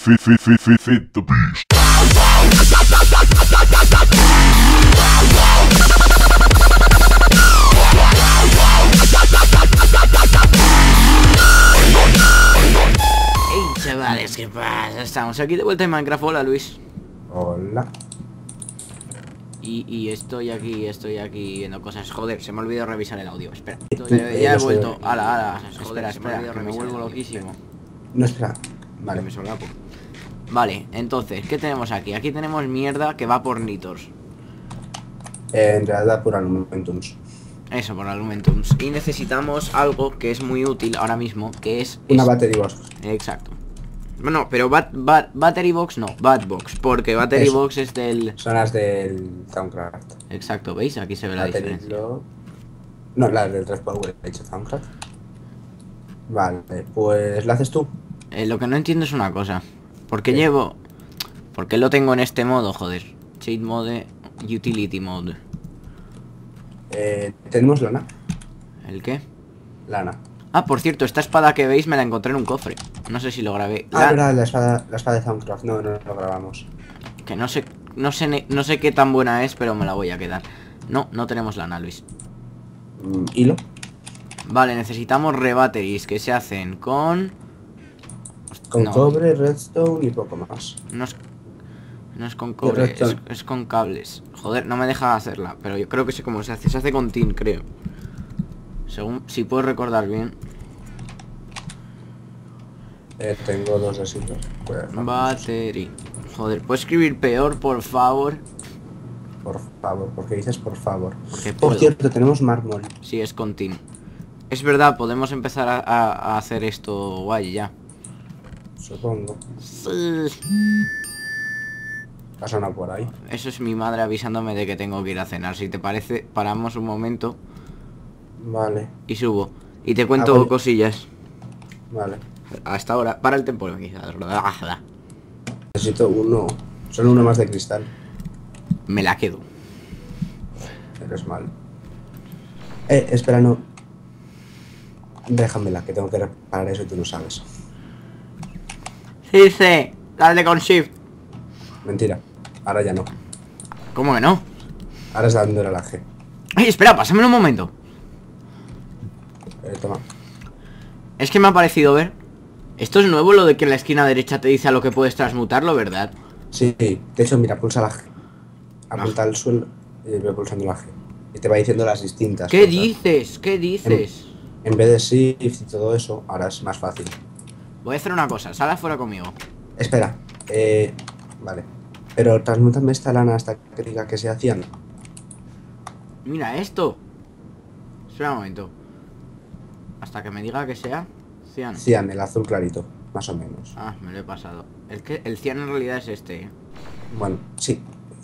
Fit the beast. Hey chavales, ¿qué pasa? Estamos aquí de vuelta en Minecraft. Hola Luis. Hola. Y estoy aquí viendo cosas. Joder, se me olvidó revisar el audio. Espera, ya he vuelto. Ala. Espera, que me vuelvo loquísimo. No, espera. Vale, Vale. me solapo. Vale, entonces, ¿qué tenemos aquí? Aquí tenemos mierda que va por Nitors. En realidad por Alumentums. Eso, por Alumentums. Y necesitamos algo que es muy útil ahora mismo, que es... Una battery box. Exacto. Bueno, pero Battery Box no, Batbox. Porque Battery Eso. Box es del... Son las del Thaumcraft. Exacto, ¿veis? Aquí se ve la Battery diferencia. block. No, las del 3x he hecho Thaumcraft. Vale, pues ¿la haces tú? Lo que no entiendo es una cosa. ¿Por qué ¿Qué? llevo...? ¿Por qué lo tengo en este modo, joder? Cheat mode, utility mode. Tenemos lana. ¿El qué? Lana. Ah, por cierto, esta espada que veis me la encontré en un cofre. No sé si lo grabé. Ah, verdad, la espada de Thaumcraft. No lo grabamos. Que no sé qué tan buena es, pero me la voy a quedar. No tenemos lana, Luis. Hilo. Vale, necesitamos rebatteries que se hacen con... Con No. cobre, redstone y poco más. No es con cobre, redstone. es con cables. Joder, no me deja hacerla, pero yo creo que sé cómo se hace. Se hace con tin, creo. Según, si puedo recordar bien. Tengo dos de silver. Pues, Battery. Joder, ¿puedo escribir peor, por favor? por favor, porque dices por favor. Porque Por puedo. cierto, tenemos mármol. Sí, es con tin. Es verdad, podemos empezar a hacer esto guay ya. Supongo. Sí. Ha sonado por ahí. Eso es mi madre avisándome de que tengo que ir a cenar. Si te parece, paramos un momento Vale, y subo. Y te cuento voy. cosillas. vale. Hasta ahora, para el temporal quizás. Necesito uno. Solo uno más de cristal. Me la quedo. Eres mal. Espera, no. Déjamela, que tengo que reparar eso y tú no sabes. Dice, dale con shift. Mentira. Ahora ya no. ¿Cómo que no? Ahora es dándole la G. Ay, espera, pásamelo un momento. Toma. Es que me ha parecido ver. Esto es nuevo, lo de que en la esquina derecha te dice a lo que puedes transmutarlo, ¿verdad? Sí, de hecho, mira, pulsa la G. Apunta al suelo y ve pulsando la G. Y te va diciendo las distintas ¿Qué cosas. dices? ¿Qué dices? En vez de shift y todo eso, ahora es más fácil. Voy a hacer una cosa, sal afuera conmigo. Espera, vale. Pero transmútame esta lana hasta que diga que se hacían. Mira esto. Espera un momento. Hasta que me diga que sea cian. Cian, el azul clarito, más o menos. Ah, me lo he pasado. El cian en realidad es este. Bueno, sí.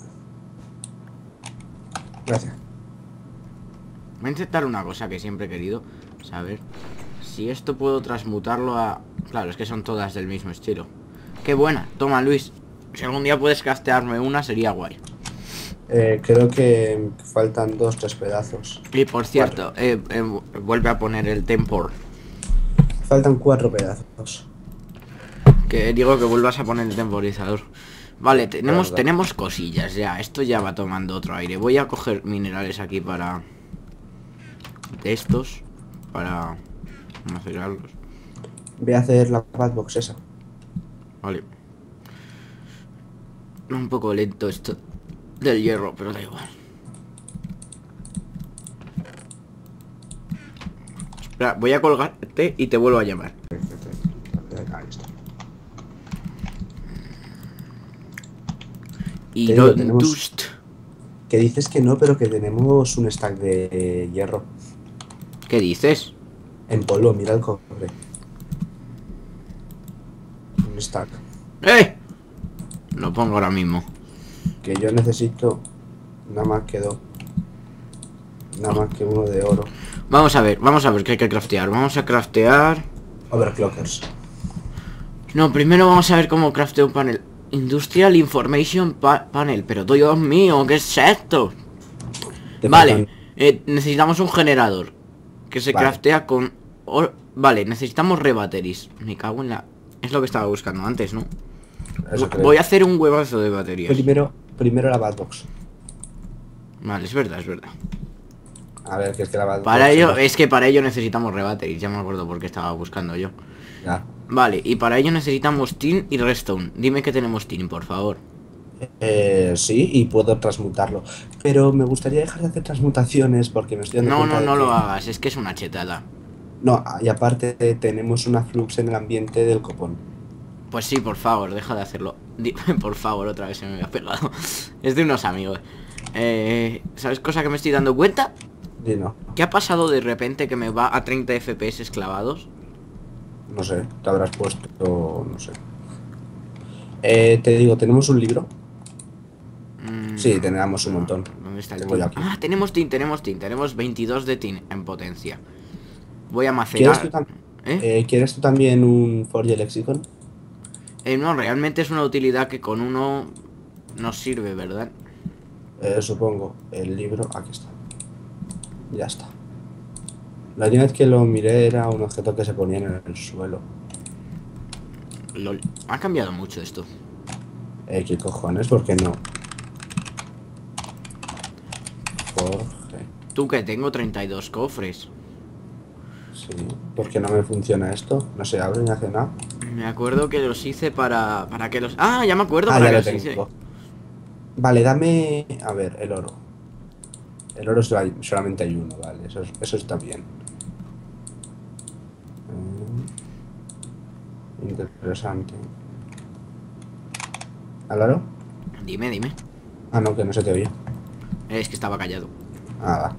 Gracias. Voy a intentar una cosa que siempre he querido saber. Si esto puedo transmutarlo a... Claro, es que son todas del mismo estilo. Qué buena. Toma, Luis. Si algún día puedes craftearme una, sería guay. Creo que faltan 2-3 pedazos. Y por cierto, vuelve a poner el tempor. Faltan 4 pedazos. Que digo que vuelvas a poner el temporizador. Vale, Verdad. tenemos cosillas ya. Esto ya va tomando otro aire. Voy a coger minerales aquí para... De estos. Para... macerarlos. Voy a hacer la padbox esa. Vale. Un poco lento esto del hierro, pero da igual. Espera, voy a colgarte y te vuelvo a llamar. Ahí está. Y Te digo, no tenemos- dust. Que dices que no, pero que tenemos un stack de hierro. ¿Qué dices? En polvo, mira el cobre. Un stack. ¡Eh! Lo pongo ahora mismo. Que yo necesito nada más que dos. Nada más que uno de oro. Vamos a ver qué hay que craftear. Vamos a craftear... Overclockers. No, primero vamos a ver cómo crafteo un panel. Industrial Information Panel. Pero Dios mío, ¿qué es esto? Vale, necesitamos un generador que se Vale. craftea con... Vale, necesitamos rebatteries. Me cago en la... Es lo que estaba buscando antes, ¿no? Eso creo. Voy a hacer un huevazo de baterías. Primero la Badbox. Vale, es verdad, es verdad. A ver, que es que la Badbox... Para ello, es que para ello necesitamos rebatteries. Ya me acuerdo por qué estaba buscando yo. Ya. Vale, y para ello necesitamos tin y redstone. Dime que tenemos tin, por favor. Sí, y puedo transmutarlo. Pero me gustaría dejar de hacer transmutaciones porque me estoy dando No, cuenta no, de no que... lo hagas, es que es una chetada. No, y aparte tenemos una flux en el ambiente del copón. Pues sí, por favor, deja de hacerlo. Por favor, otra vez se me había pegado. Es de unos amigos. ¿Sabes cosa que me estoy dando cuenta? Y no, ¿Qué ha pasado de repente que me va a 30 FPS clavados? no sé, te habrás puesto... no sé. Te digo, ¿tenemos un libro? Sí, tenemos un montón. ¿Dónde está el Tengo tin? yo aquí. Ah, tenemos tin. Tenemos 22 de tin en potencia. Voy a ¿Quieres tú, macerar. ¿Quieres tú también un Forge Lexicon? No, realmente es una utilidad que con uno nos sirve, ¿verdad? Supongo. El libro, aquí está. Ya está. La última vez que lo miré era un objeto que se ponía en el suelo. LOL. Ha cambiado mucho esto. ¿Qué cojones? ¿Por qué no? Forge. Tú que tengo 32 cofres. Sí. ¿Por qué no me funciona esto? No se abre ni hace nada. Me acuerdo que los hice para que los... Ah, ya me acuerdo Ah, para ya que lo los hice. tengo. Vale, dame... A ver, el oro. El oro solamente hay uno, vale. Eso está bien. Interesante. ¿Álvaro? Dime, dime. Ah, no, que no se te oye. Es que estaba callado. Ah, va.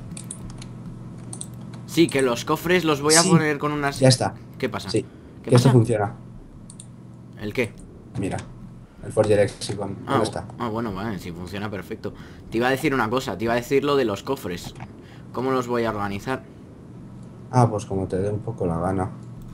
Sí, que los cofres los voy a Sí, poner con unas... ya está. ¿Qué pasa? Sí, ¿Qué que esto pasa? funciona. ¿El qué? Mira, el Forge Lexicon. ¿Dónde está? Bueno, vale, sí, funciona perfecto. Te iba a decir una cosa, te iba a decir lo de los cofres. ¿Cómo los voy a organizar? Ah, pues como te dé un poco la gana.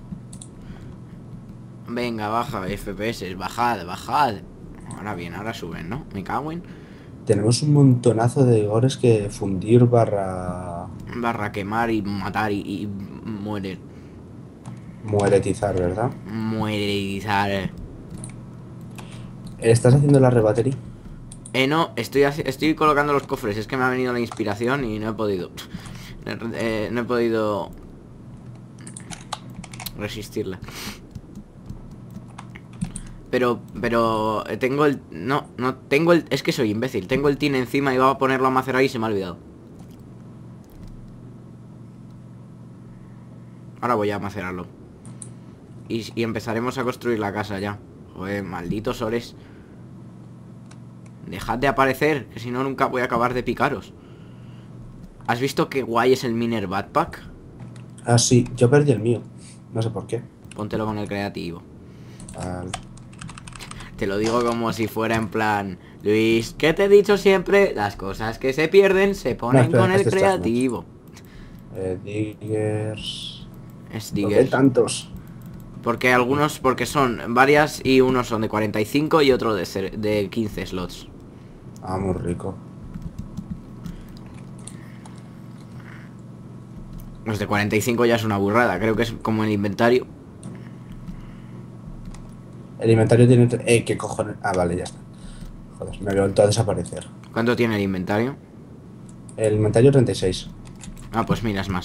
Venga, baja, FPS, bajad, bajad. Ahora bien, ahora suben, ¿no? Me cago en... Tenemos un montonazo de gores que fundir barra... Barra quemar y matar y muere. mueretizar, ¿verdad? Muerizar. ¿Estás haciendo la rebattery? No, estoy colocando los cofres. Es que me ha venido la inspiración y no he podido. No he podido resistirla. Pero tengo el... No tengo el... Es que soy imbécil. Tengo el tin encima y iba a ponerlo a macerar y se me ha olvidado. Ahora voy a macerarlo. Y empezaremos a construir la casa ya. Joder, malditos ores. Dejad de aparecer, que si no nunca voy a acabar de picaros. ¿Has visto qué guay es el Miner Backpack? Ah, sí, yo perdí el mío. No sé por qué. Póntelo con el creativo. Vale. Te lo digo como si fuera en plan... Luis, ¿qué te he dicho siempre? Las cosas que se pierden se ponen espera, con el este es creativo. Diggers... Es ¿Por qué Digger. tantos? Porque algunos... Porque son varias y unos son de 45 y otro de 15 slots. Ah, muy rico. Los de 45 ya es una burrada. Creo que es como el inventario. El inventario tiene... ¿qué cojones? Ah, vale, ya está. Joder, me había vuelto a desaparecer. ¿Cuánto tiene el inventario? El inventario 36. Ah, pues mira, es más.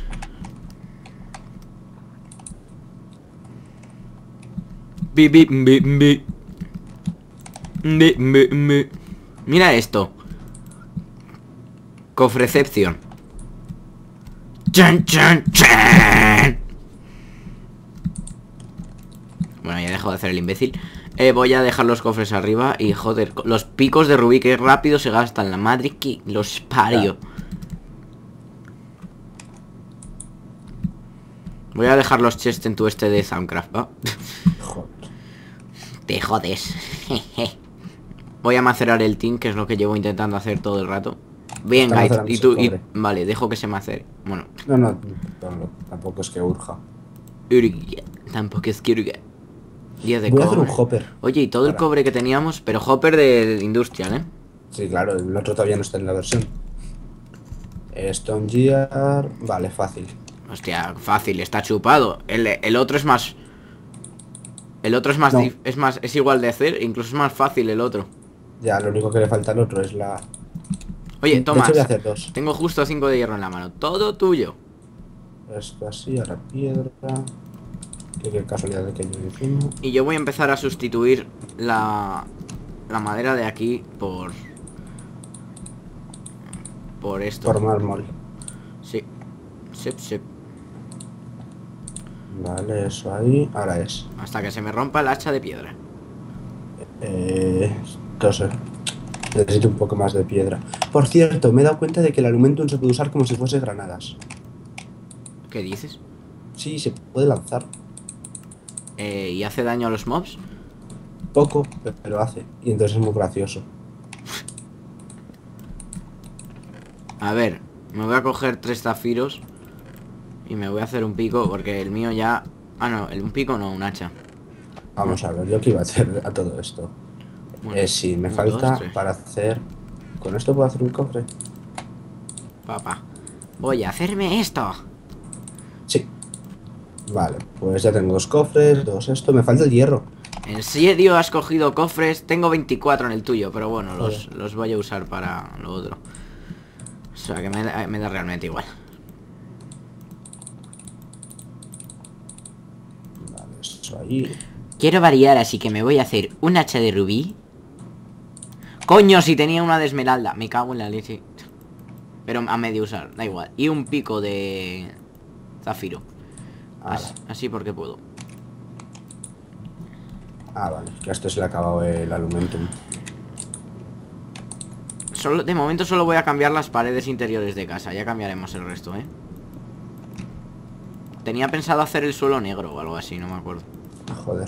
Bi, bi, bi, bi. Bi, bi, bi. Mira esto. Cofrecepción. Chan, chan, chan. Bueno, ya he dejado de hacer el imbécil. Voy a dejar los cofres arriba. Y joder, los picos de rubí que rápido se gastan. La madre que los parió. Voy a dejar los chests en tu de Soundcraft, ¿va? Joder. Te jodes. Voy a macerar el tin, que es lo que llevo intentando hacer todo el rato. Bien, Está guys, y macerándose tú... el cobre. Vale, dejo que se macere. Bueno, No, tampoco es que urja. tampoco es que... 10 de Voy a hacer un cobre. hopper. Oye, y todo el Para. cobre que teníamos, pero hopper de industrial, ¿eh? Sí, claro, el otro todavía no está en la versión. Stone Gear... Vale, fácil. Hostia, fácil, está chupado. El otro es más... El otro es más, No. es igual de hacer, incluso es más fácil el otro. Ya, lo único que le falta al otro es la... Oye, De hecho Tomás, voy a hacer 2. tengo justo 5 de hierro en la mano. Todo tuyo. Esto así, a la piedra. Qué casualidad de que yo encima. Y yo voy a empezar a sustituir la madera de aquí por esto. Por mármol. Sí. Sip, sip. Vale, eso ahí. Ahora es. Hasta que se me rompa el hacha de piedra. No sé. Necesito un poco más de piedra. Por cierto, me he dado cuenta de que el alumentum se puede usar como si fuese granadas. ¿Qué dices? Sí, se puede lanzar. ¿Y hace daño a los mobs? Poco, pero hace. Y entonces es muy gracioso. A ver, me voy a coger 3 zafiros y me voy a hacer un pico porque el mío ya... Ah, no, un pico no, un hacha. Vamos a ver, yo qué iba a hacer a todo esto. Bueno, Sí, me 1, falta 2, 3. para hacer... ¿Con esto puedo hacer un cofre? Papá, voy a hacerme esto. Sí. Vale, pues ya tengo 2 cofres, 2 esto. Me falta el hierro. ¿En serio has cogido cofres? Tengo 24 en el tuyo, pero bueno, Joder. los voy a usar para lo otro. O sea que me da realmente igual. Vale, eso ahí. Quiero variar, así que me voy a hacer un hacha de rubí. Coño, si tenía una de esmeralda. Me cago en la leche. Pero a medio usar, da igual. Y un pico de zafiro. Así porque puedo. Ah, vale, que a esto se le ha acabado el alumentum. De momento solo voy a cambiar las paredes interiores de casa. Ya cambiaremos el resto, ¿eh? Tenía pensado hacer el suelo negro o algo así, no me acuerdo. Joder.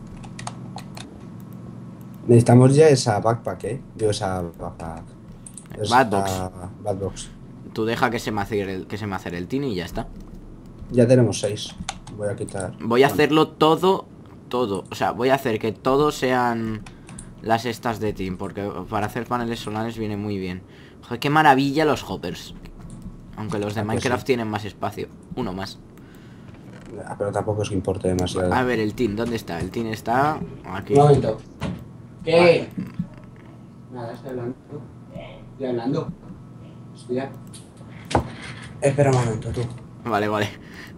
Necesitamos ya esa backpack, Yo esa backpack. Badbox. Badbox. Tú deja que se me hace el tini y ya está. Ya tenemos 6. Voy a quitar. Voy a hacerlo todo. O sea, voy a hacer que todos sean las estas de team, porque para hacer paneles solares viene muy bien. Joder, qué maravilla los hoppers. Aunque los de Minecraft sí. tienen más espacio. Uno más. Pero tampoco es que importe demasiado. A ver, el team, ¿dónde está? El team está aquí. Un momento. ¿Qué? Nada, estoy hablando. Estoy hablando. Hostia. Espera un momento, tú. Vale, vale.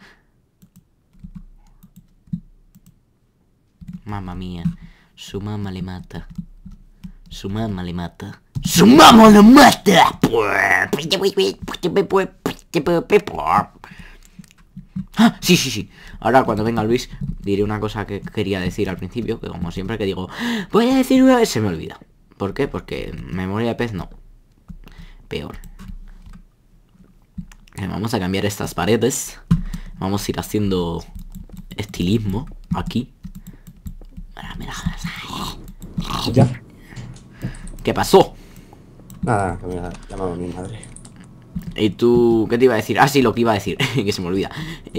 Mamma mía. Su mamá le mata. Su mamá le mata. ¡Su mamá lo mata! Ah, sí, sí, sí. Ahora cuando venga Luis diré una cosa que quería decir al principio, que como siempre que digo voy a decir una vez se me olvida. ¿Por qué? Porque memoria de pez no. Peor. Vamos a cambiar estas paredes. Vamos a ir haciendo estilismo aquí. ¿Ya? ¿Qué pasó? Nada, que me ha llamado mi madre. ¿Y tú qué te iba a decir? Ah, sí, lo que iba a decir, que se me olvida.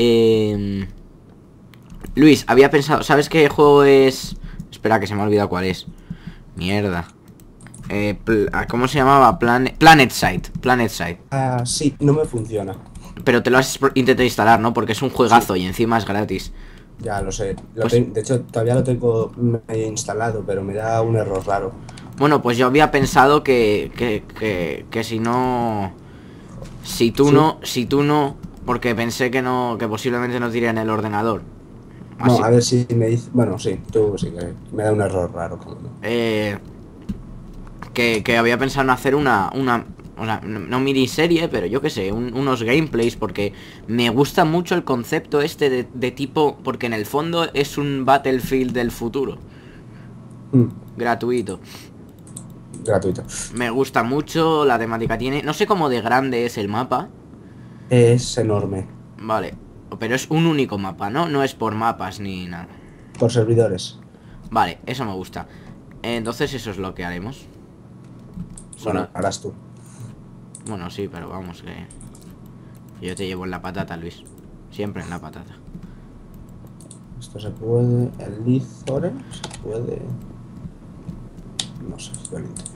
Luis, había pensado, ¿sabes qué juego es? Espera, que se me ha olvidado cuál es. Mierda. ¿Cómo se llamaba? PlanetSide. PlanetSide. Ah, sí, no me funciona. Pero te lo has intentado instalar, ¿no? Porque es un juegazo y encima es gratis. Ya lo sé. Pues- De hecho, todavía lo tengo medio instalado, pero me da un error raro. Bueno, pues yo había pensado que si no... Si tú no... Porque pensé que no... Que posiblemente no tiré en el ordenador. Así- No, a ver si me dice... Bueno, sí, tú sí que me da un error raro. Como no. Que había pensado en hacer una o sea, no miniserie, pero yo qué sé, unos gameplays, porque me gusta mucho el concepto este de tipo, porque en el fondo es un Battlefield del futuro. Gratuito. Gratuito. Me gusta mucho, la temática tiene... No sé cómo de grande es el mapa. Es enorme. Vale, pero es un único mapa, ¿no? No es por mapas ni nada. Por servidores. Vale, eso me gusta. Entonces eso es lo que haremos. Bueno, Solo... harás tú. Bueno, sí, pero vamos, que yo te llevo en la patata, Luis. Siempre en la patata. Esto se puede... El Lizore se puede... No sé, yo lo intento.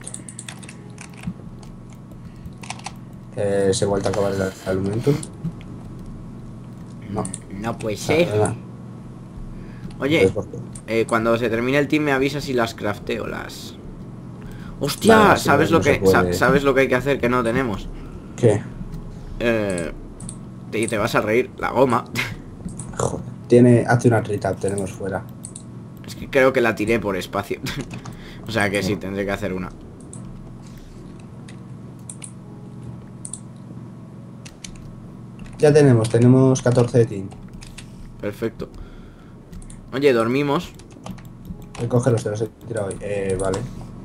¿Se ha vuelto a acabar el alumentum? No. No puede ser. Nada. Oye, ¿por qué? cuando se termine el team me avisas si las crafteo, las... ¡Hostia! Vale, así ¿Sabes no lo se que puede. sabes lo que hay que hacer que no tenemos? ¿Qué? Te vas a reír, la goma. Joder. Hace una retap, tenemos fuera. Es que creo que la tiré por espacio. O sea que sí, No. tendré que hacer una. Ya tenemos 14 de team. Perfecto. Oye, dormimos. Recoge los que los he tirado hoy. Vale.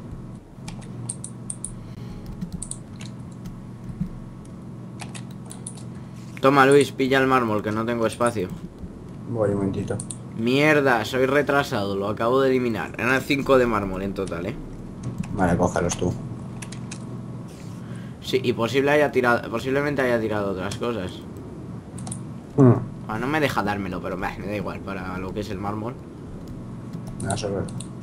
Toma, Luis, pilla el mármol, que no tengo espacio. Voy un momentito. Mierda, soy retrasado, lo acabo de eliminar. Eran 5 de mármol en total, Vale, cógelos tú. Sí, y posiblemente haya tirado otras cosas. Bueno, No me deja dármelo, pero me da igual para lo que es el mármol. nada, sobre.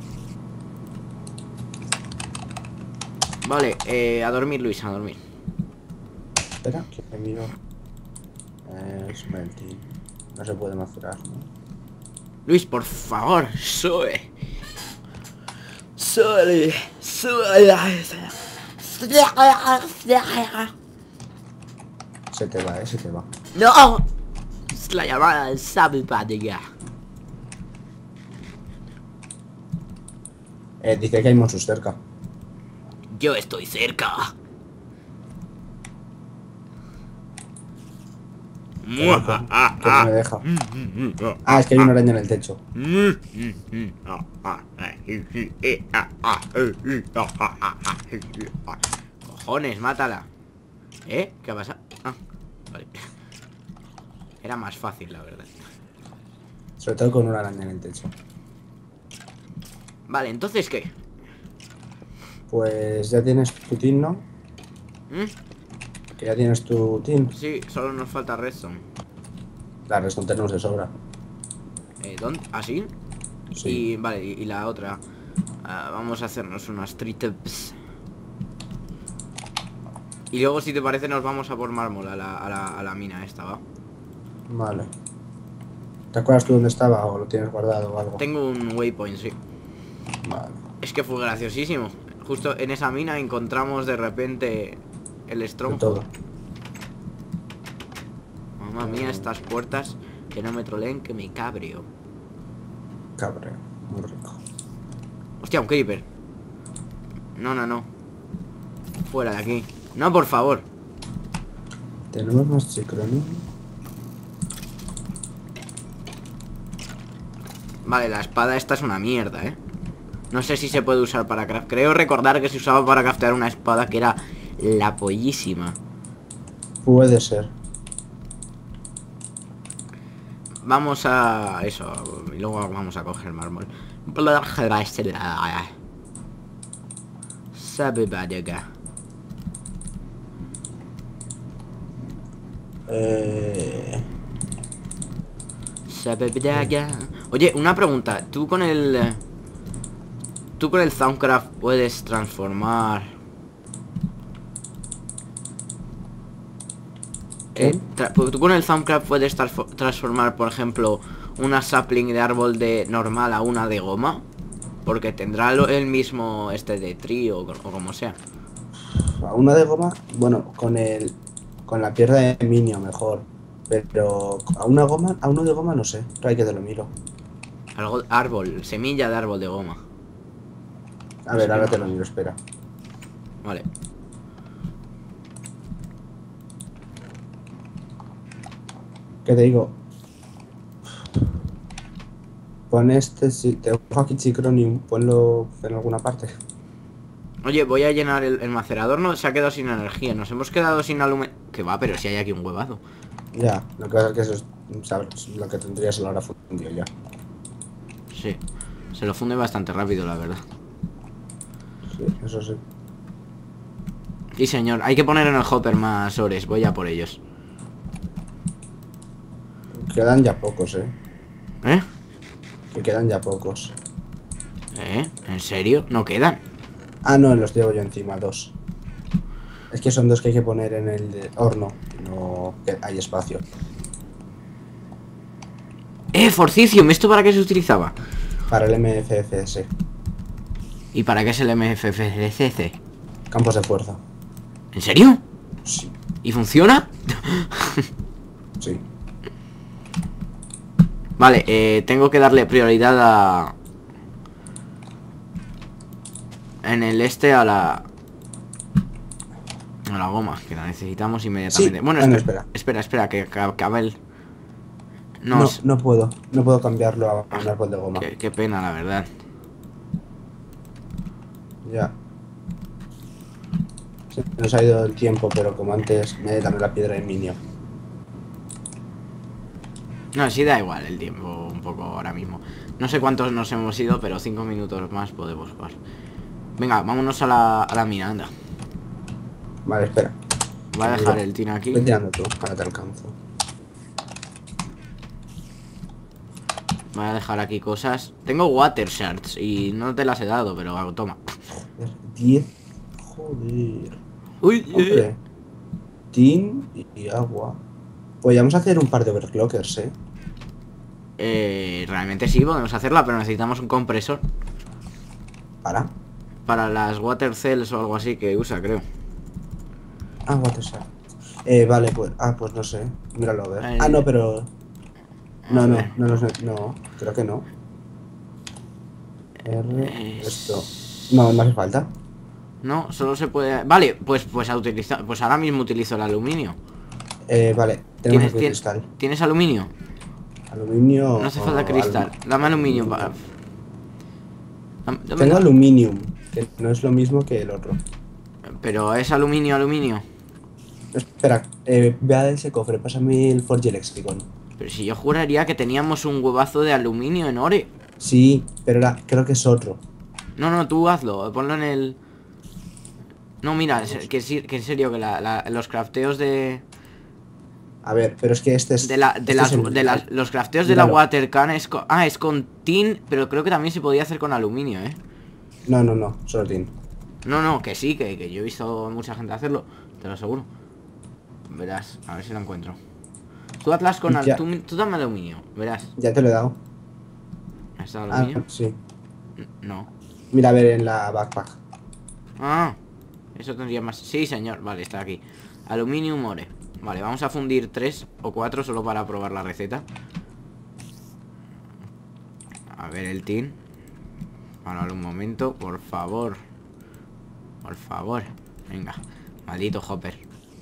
Vale, a dormir, Luis, a dormir. Espera, que me miro. Smelting. No se puede macerar, ¿no? Luis, por favor, sube. Se te va, se te va. No. Es la llamada del sábado. Dice que hay monstruos cerca. Yo estoy cerca. Que no me deja. Ah, es que hay una araña en el techo. Cojones, mátala. ¿Qué ha pasado? Ah, vale. Era más fácil, la verdad. Sobre todo con una araña en el techo. Vale, entonces, ¿qué? Pues ya tienes tu team, ¿no? Que ya tienes tu team. Sí, solo nos falta redstone. La redstone tenemos de sobra. ¿Dónde? ¿Así? Sí. Y vale, y la otra. Vamos a hacernos unas triceps. Y luego, si te parece, nos vamos a por mármol a la mina esta, ¿va? Vale. ¿Te acuerdas tú dónde estaba o lo tienes guardado o algo? Tengo un waypoint, sí. Vale. Es que fue graciosísimo. Justo en esa mina encontramos de repente el De Stronghold. todo. Mamma mía, estas puertas que no me troleen, que me cabreo. Cabreo. Muy rico. Hostia, un creeper. No. Fuera de aquí. No, por favor. Tenemos más chicroní. Vale, la espada esta es una mierda, No sé si se puede usar para craft. Creo recordar que se usaba para craftear una espada que era la pollísima. Puede ser. Vamos a... eso. Y luego vamos a coger mármol. Sabe vaya. Oye, una pregunta. Tú con el Thaumcraft puedes transformar... tú con el Thaumcraft puedes transformar, por ejemplo, una sapling de árbol de normal a una de goma. Porque tendrá el mismo de tree o como sea. A una de goma, bueno, con la piedra de minio mejor. Pero a uno de goma no sé. Pero hay que te lo miro. Semilla de árbol de goma. A ver, ahora te lo miro, espera. Vale. ¿Qué te digo? Pon si te dejo aquí Chicronium, ponlo en alguna parte. Oye, voy a llenar el macerador. No, se ha quedado sin energía. Nos hemos quedado sin aluminio. Que va, pero si hay aquí un huevazo. Ya, lo que pasa es que eso es, ¿sabes? Lo que tendrías a la hora fundido ya. Sí, se lo funde bastante rápido, la verdad. Sí, eso sí. Sí, señor, hay que poner en el hopper más ores. Voy a por ellos. Quedan ya pocos, ¿Eh? Que quedan ya pocos. ¿En serio? ¿No quedan? Ah, no, los llevo yo encima, 2. Es que son 2 que hay que poner en el horno. No hay espacio. Forcicium, ¿esto para qué se utilizaba? Para el MFFS. ¿Y para qué es el MFFCC? Campos de fuerza. ¿En serio? Sí. ¿Y funciona? Sí. Vale, tengo que darle prioridad a... En el este a la goma, que la necesitamos inmediatamente. Sí. Bueno, Espera. espera, que acabe el... No puedo. No puedo cambiarlo a un árbol de goma. Qué pena, la verdad. Ya. Se nos ha ido el tiempo, pero como antes me dame la piedra en minio. No, sí da igual el tiempo un poco ahora mismo. No sé cuántos nos hemos ido, pero 5 minutos más podemos jugar. Venga, vámonos a la mina, anda. Vale, espera. Voy a dejar el tin aquí. Ve tirando tú, ahora te alcanzo. Voy a dejar aquí cosas. Tengo water shards y no te las he dado, pero toma. 10. Joder. Uy, Hombre. Tin y agua. Pues vamos a hacer un par de overclockers, realmente sí, podemos hacerla, pero necesitamos un compresor. Para las water cells o algo así que usa, creo. Ah, water shard. Vale, pues. Pues no sé. Míralo a ver. No, pero. No, creo que no. Esto. No hace falta. No, solo se puede... Vale, pues a utilizar... Pues ahora mismo utilizo el aluminio. Vale, tenemos aquí cristal. ¿Tienes aluminio? Aluminio. No hace falta cristal. Dame aluminio. Tengo aluminium, que no es lo mismo que el otro. Pero es aluminio. Espera, ve a ese cofre, pásame el Forge Lexicon. Pero si yo juraría que teníamos un huevazo de aluminio en ore. Sí, pero creo que es otro. No, tú hazlo, ponlo en el... No, mira, que en serio, que los crafteos de... A ver, pero es que este es... los crafteos de la water can es con... es con tin, pero creo que también se podía hacer con aluminio, No, solo tin. No, que sí, que yo he visto mucha gente hacerlo, te lo aseguro. Verás, a ver si lo encuentro. Tú Atlas con tú dame aluminio, verás. Ya te lo he dado. ¿Está aluminio? Sí. No. Mira, a ver en la backpack. Eso tendría más... Sí, señor, vale, está aquí. Aluminium ore. Vale, vamos a fundir 3 o 4 solo para probar la receta. A ver el tin. Para un momento, por favor. Por favor. Venga, maldito Hopper.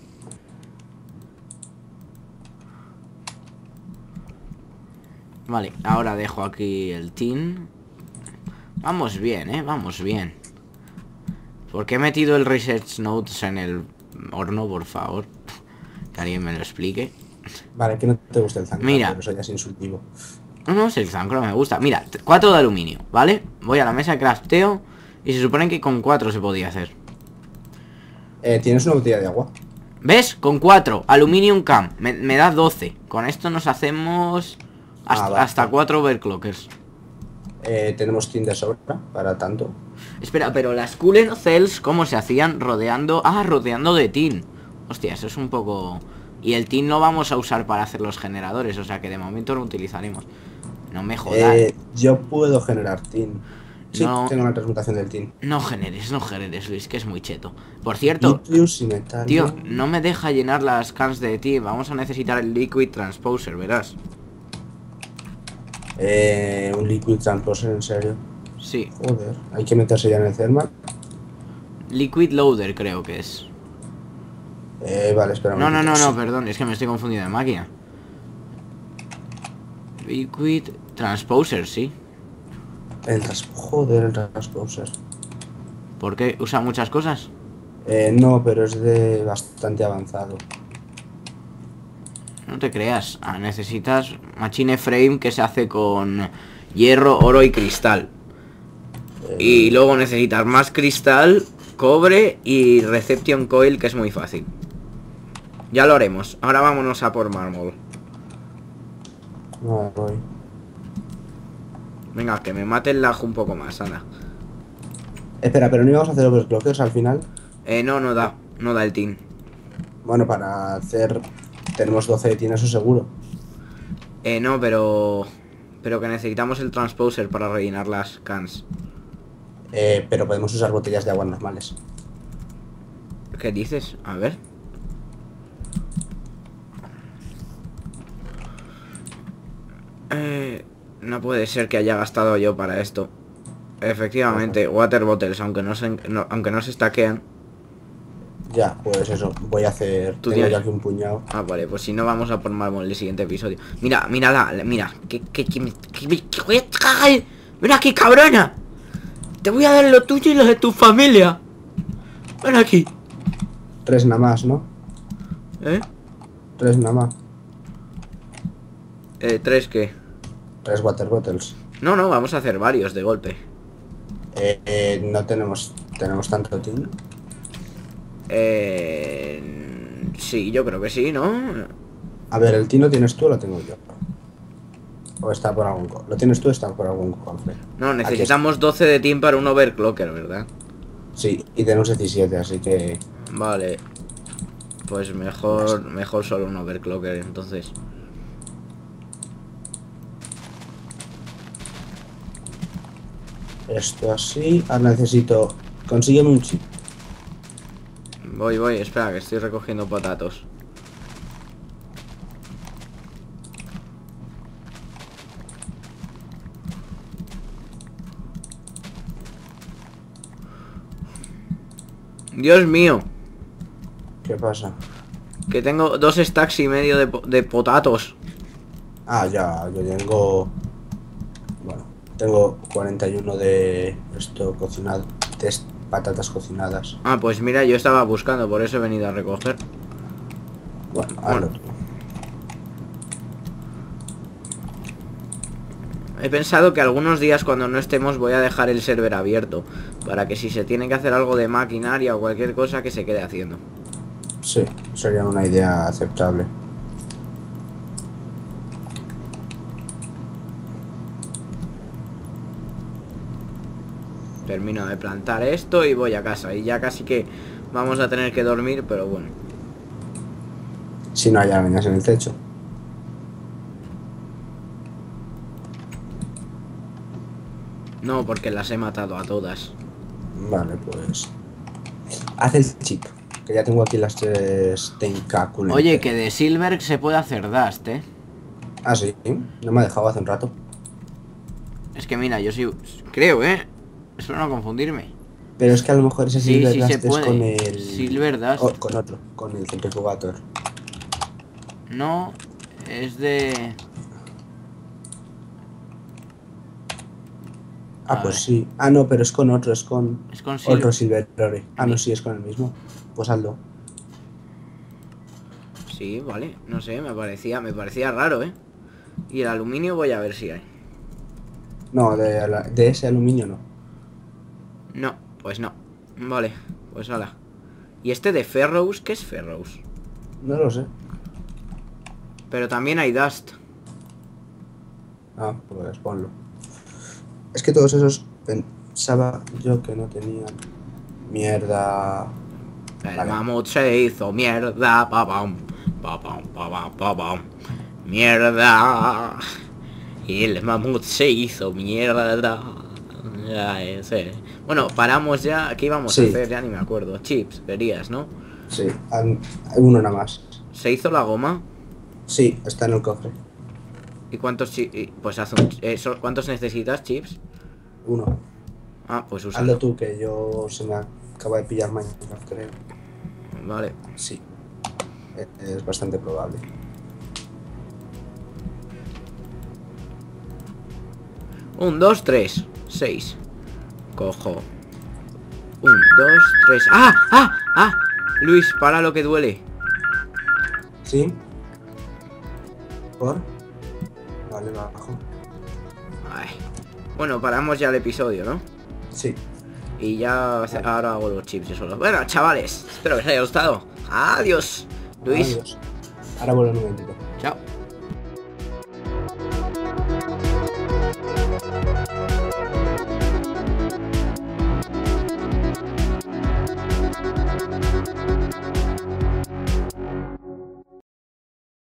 Vale, ahora dejo aquí el tin. Vamos bien, vamos bien. ¿Por qué he metido el Research Notes en el horno, por favor? Que alguien me lo explique. Vale, que no te gusta el zancro. Mira. Pero eso ya es insultivo. No, si el zancro me gusta. Mira, 4 de aluminio, ¿vale? Voy a la mesa de crafteo y se supone que con 4 se podía hacer. ¿Tienes una botella de agua? ¿Ves? Con 4, aluminium cam. Me da 12. Con esto nos hacemos hasta 4 overclockers. Tenemos tin de sobra para tanto. Espera, pero las cooler cells, ¿cómo se hacían? Rodeando de tin. Hostia, eso es un poco... Y el tin lo vamos a usar para hacer los generadores, o sea que de momento lo utilizaremos. No me jodas. Yo puedo generar tin. Sí, no, tengo la transmutación del tin. No generes, Luis, que es muy cheto. Por cierto, tío, no me deja llenar las cans de tin. Vamos a necesitar el liquid transposer, verás. Un liquid transposer, en serio. Sí. Joder, hay que meterse ya en el thermal. Liquid loader creo que es. Vale, espera. No, perdón, es que me estoy confundiendo de máquina. Liquid transposer, sí. Joder, el transposer. ¿Por qué? ¿Usa muchas cosas? No, pero es de bastante avanzado. No te creas. Necesitas machine frame que se hace con hierro, oro y cristal. Y luego necesitas más cristal, cobre y reception coil, que es muy fácil. Ya lo haremos. Ahora vámonos a por mármol. No, voy. Venga, que me mate el lag un poco más, anda. Espera, pero no íbamos a hacer overclockers al final. No da el tin. Bueno, para hacer... Tenemos 12 de tin, eso seguro. No, pero... Pero que necesitamos el transposer para rellenar las cans. Pero podemos usar botellas de agua normales. ¿Qué dices? A ver. No puede ser que haya gastado yo para esto. Efectivamente, water bottles, aunque no se stackean. Ya, pues eso, voy a hacer... Tú Tengo tienes- ya aquí un puñado. Ah, vale, pues si no vamos a por mármol en el siguiente episodio. Mira, mira. Ven aquí, cabrona. Te voy a dar lo tuyo y lo de tu familia. Ven aquí. 3 nada más, ¿no? ¿Eh? 3 nada más. ¿Tres qué? 3 water bottles. No, vamos a hacer varios de golpe. No tenemos tanto tin. Sí, yo creo que sí, ¿no? A ver, ¿el tin lo tienes tú o lo tengo yo? ¿O está por algún... ¿Lo tienes tú o está por algún cofre? No, necesitamos 12 de team para un overclocker, ¿verdad? Sí, y tenemos 17, así que... Vale. Pues mejor solo un overclocker, entonces. Esto así... Ahora necesito... Consígueme un chip. Voy, espera, que estoy recogiendo patatos. Dios mío, ¿Qué pasa? que tengo 2 stacks y medio de potatos. Ah, ya, yo tengo... Bueno, tengo 41 de esto cocinado, de patatas cocinadas. Ah, pues mira, yo estaba buscando, por eso he venido a recoger. Bueno, hazlo tú. He pensado que algunos días cuando no estemos voy a dejar el server abierto, para que si se tiene que hacer algo de maquinaria o cualquier cosa que se quede haciendo. Sí, sería una idea aceptable. Termino de plantar esto y voy a casa. Y ya casi que vamos a tener que dormir, pero bueno. Si no hay arañas en el techo. No, porque las he matado a todas. Vale, pues... Haz el chip, que ya tengo aquí las 3 tentáculos. Oye, que de Silver se puede hacer dust, ¿eh? Ah, sí, no me ha dejado hace un rato. Es que mira, yo sí... Creo, ¿eh? Espero no confundirme. Pero es que a lo mejor ese Sí, Silver sí Dust se es puede. con el... Silver Dust. Oh, con otro, con el centrifugator. No, es de... Ah, A pues ver. sí. Ah, no, pero es con otro, es con... Es con Otro Silver. Silver Ore. Ah, no, sí, es con el mismo. Pues hazlo. Sí, vale. No sé, me parecía raro, ¿eh? Y el aluminio voy a ver si hay. No, de ese aluminio no. No, pues no. Vale, pues hala. ¿Y este de Ferrous? ¿Qué es Ferrous? No lo sé. Pero también hay Dust. Ah, pues ponlo. Es que todos esos pensaba yo que no tenían. Mierda. El Vale. mamut se hizo mierda, papam, papam, papam, papam. Mierda. Y el mamut se hizo mierda. Ya, ese. Bueno, paramos ya. ¿Qué íbamos a Sí. hacer? Ya ni me acuerdo. Chips, verías, ¿no? Sí, hay uno nada más. ¿Se hizo la goma? Sí, está en el cofre. ¿Y cuántos chips? Pues haz ¿cuántos necesitas, chips? Uno. Ah, pues Hazlo úsalo. tú, que yo se me acaba de pillar Minecraft, creo. Vale. Sí. Es bastante probable. Un, dos, tres. 6. Cojo. 1, 2, 3. ¡Ah! ¡Ah! ¡Ah! Luis, para lo que duele. ¿Sí? ¿Por? Vale, bajo. Ay. Bueno, paramos ya el episodio, ¿no? Sí. Y ya ahora hago los chips yo solo. Bueno, chavales, espero que os haya gustado. Adiós. Luis. Adiós. Ahora vuelvo un momentito. Chao.